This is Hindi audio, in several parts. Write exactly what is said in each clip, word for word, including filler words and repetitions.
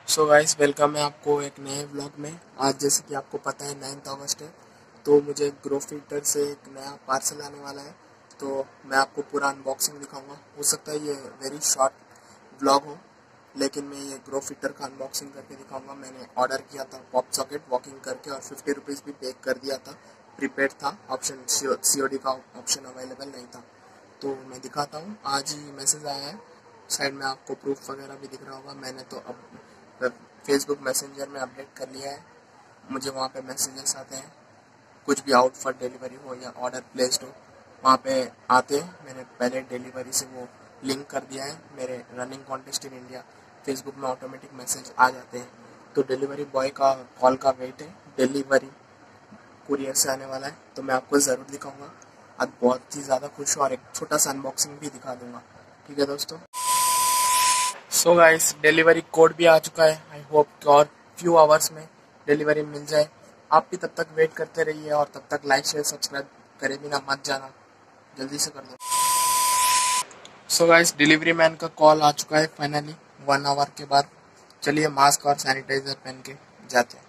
सो गाइस, वेलकम है आपको एक नए व्लॉग में। आज जैसे कि आपको पता है नाइन्थ अगस्त है, तो मुझे ग्रोफिटर से एक नया पार्सल आने वाला है। तो मैं आपको पूरा अनबॉक्सिंग दिखाऊंगा। हो सकता है ये वेरी शॉर्ट व्लॉग हो, लेकिन मैं ये ग्रोफिटर का अनबॉक्सिंग करके दिखाऊंगा। मैंने ऑर्डर किया था पॉप सॉकेट वॉकिंग करके, और फिफ्टी रुपीज़ भी पे कर दिया था। प्रीपेड था ऑप्शन, सी ओ डी का ऑप्शन अवेलेबल नहीं था। तो मैं दिखाता हूँ, आज ही मैसेज आया है। साइड में आपको प्रूफ वगैरह भी दिख रहा होगा। मैंने तो अब फेसबुक मैसेंजर में अपडेट कर लिया है। मुझे वहाँ पे मैसेजेस आते हैं, कुछ भी आउट फॉर डिलीवरी हो या ऑर्डर प्लेस्ड हो, वहाँ पे आते हैं। मैंने पहले डिलीवरी से वो लिंक कर दिया है। मेरे running contest in India Facebook में ऑटोमेटिक मैसेज आ जाते हैं। तो डिलीवरी बॉय का कॉल का वेट है। डिलीवरी कुरियर से आने वाला है, तो मैं आपको ज़रूर दिखाऊंगा। आज बहुत ही ज़्यादा खुश हूँ और एक छोटा सा अनबॉक्सिंग भी दिखा दूंगा। ठीक है दोस्तों। सो गाइस, डिलीवरी कोड भी आ चुका है। आई होप कि और फ्यू आवर्स में डिलीवरी मिल जाए। आप भी तब तक वेट करते रहिए, और तब तक लाइक शेयर सब्सक्राइब करे बिना मत जाना, जल्दी से कर दो। सो गाइस, डिलीवरी मैन का कॉल आ चुका है फाइनली वन आवर के बाद। चलिए मास्क और सैनिटाइजर पहन के जाते हैं।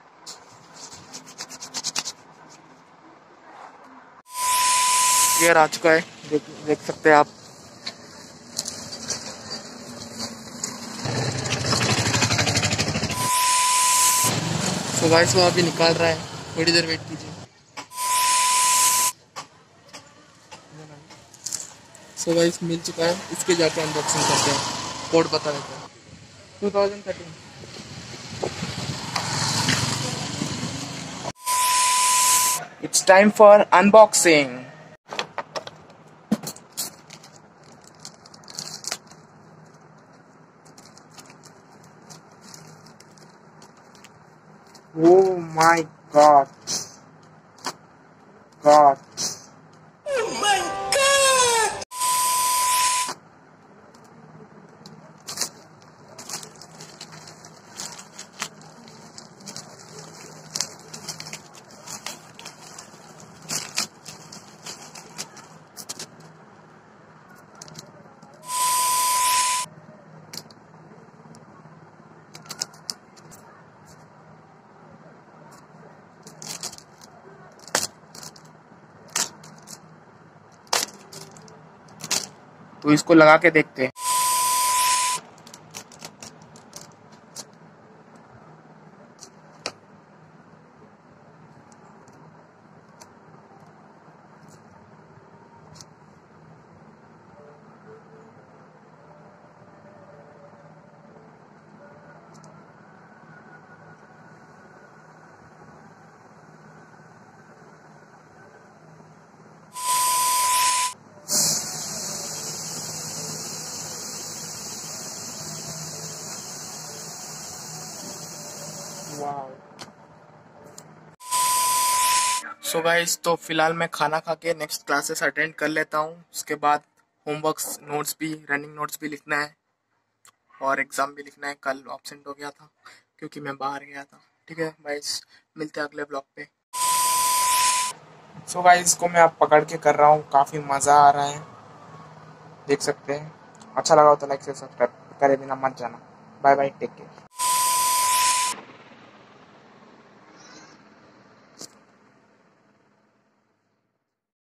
क्लियर आ चुका है, देख देख सकते हैं आप। सो गाइस, वो अभी निकाल रहा है, थोड़ी देर वेट कीजिए। सो गाइस, मिल चुका है। इसके जाके अनबॉक्सिंग करते हैं। कोड बता देते हैं, two thousand thirteen. It's time for unboxing. Oh my god. God. Oh my god. तो इसको लगा के देखते हैं। सो गाइस, तो फिलहाल मैं खाना खा के नेक्स्ट क्लासेस अटेंड कर लेता हूँ। उसके बाद होमवर्क्स, नोट्स भी, रनिंग नोट्स भी लिखना है, और एग्जाम भी लिखना है। कल एब्सेंट हो गया था क्योंकि मैं बाहर गया था। ठीक है गाइस, मिलते हैं अगले ब्लॉग पे। सो गाइस, इसको मैं आप पकड़ के कर रहा हूँ, काफी मजा आ रहा है, देख सकते हैं। अच्छा लगा हो तो लाइक से सब्सक्राइब करे बिना मत जाना। Bye bye, take care.